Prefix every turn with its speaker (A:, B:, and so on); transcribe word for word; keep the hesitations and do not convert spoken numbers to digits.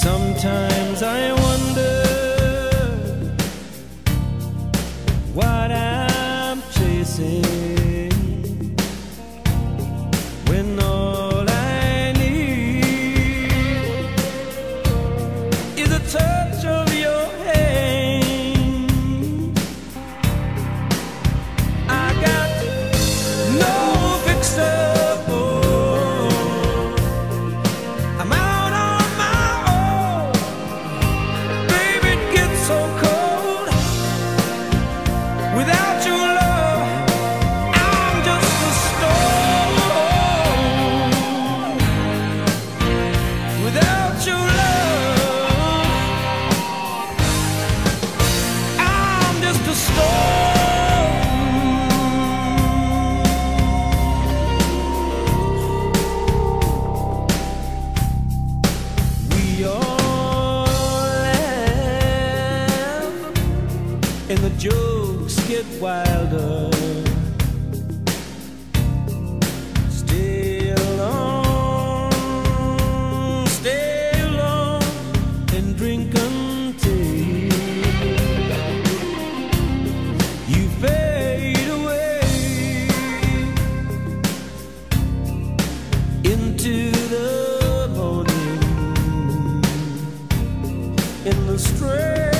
A: Sometimes I wonder what I'm chasing, when all I need is a touch of your hand. I got no fixer. Without your love, I'm just a stone. Without your love, I'm just a stone. We all laugh in the jokes get wilder. Stay alone, stay alone, and drink until you fade away into the morning in the straight.